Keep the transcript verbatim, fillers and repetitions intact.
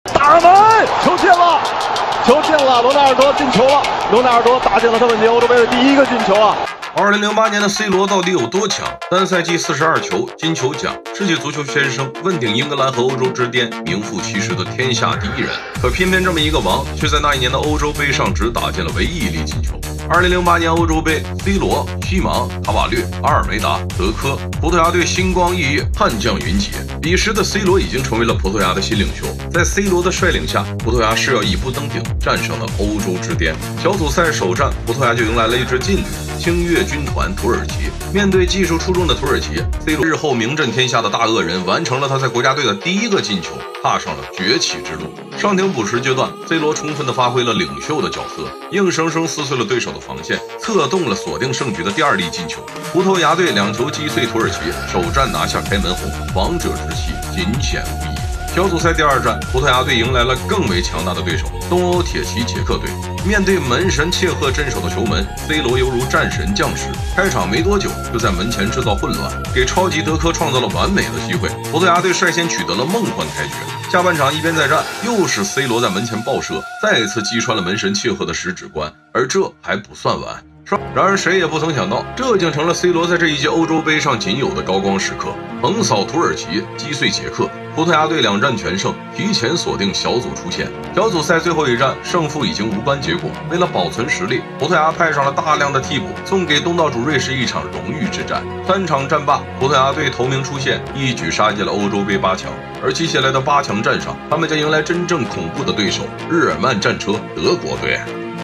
打门，球进了，球进了，罗纳尔多进球了，罗纳尔多打进了他本届欧洲杯的第一个进球啊！ 二零零八年的 C 罗到底有多强？单赛季四十二球，金球奖，世界足球先生，问鼎英格兰和欧洲之巅，名副其实的天下第一人。可偏偏这么一个王，却在那一年的欧洲杯上只打进了唯一一粒进球。二零零八年欧洲杯 ，C 罗、西芒、卡瓦略、阿尔梅达、德科，葡萄牙队星光熠熠，悍将云集。彼时的 C 罗已经成为了葡萄牙的新领袖。在 C 罗的率领下，葡萄牙是要一步登顶，站上了欧洲之巅。小组赛首战，葡萄牙就迎来了一支劲旅——星月军团土耳其。面对技术出众的土耳其 ，C 罗日后名震天下的大恶人完成了他在国家队的第一个进球，踏上了崛起之路。上庭补时阶段 ，C 罗充分地发挥了领袖的角色，硬生生撕碎了对手的防线，策动了锁定胜局的第二粒进球。葡萄牙队两球击碎土耳其，首战拿下开门红，王者之气尽显无疑。小组赛第二战，葡萄牙队迎来了更为强大的对手——东欧铁骑捷克队。面对门神切赫镇守的球门 ，C 罗犹如战神降世，开场没多久就在门前制造混乱，给超级德科创造了完美的机会。葡萄牙队率先取得了梦幻开局。下半场一边再战，又是 C 罗在门前爆射，再次击穿了门神切赫的十指关，而这还不算完。然而谁也不曾想到，这竟成了 C 罗在这一届欧洲杯上仅有的高光时刻。横扫土耳其，击碎捷克，葡萄牙队两战全胜，提前锁定小组出线。小组赛最后一战，胜负已经无关结果。为了保存实力，葡萄牙派上了大量的替补，送给东道主瑞士一场荣誉之战。三场战罢，葡萄牙队头名出线，一举杀进了欧洲杯八强。而接下来的八强战上，他们将迎来真正恐怖的对手——日耳曼战车德国队。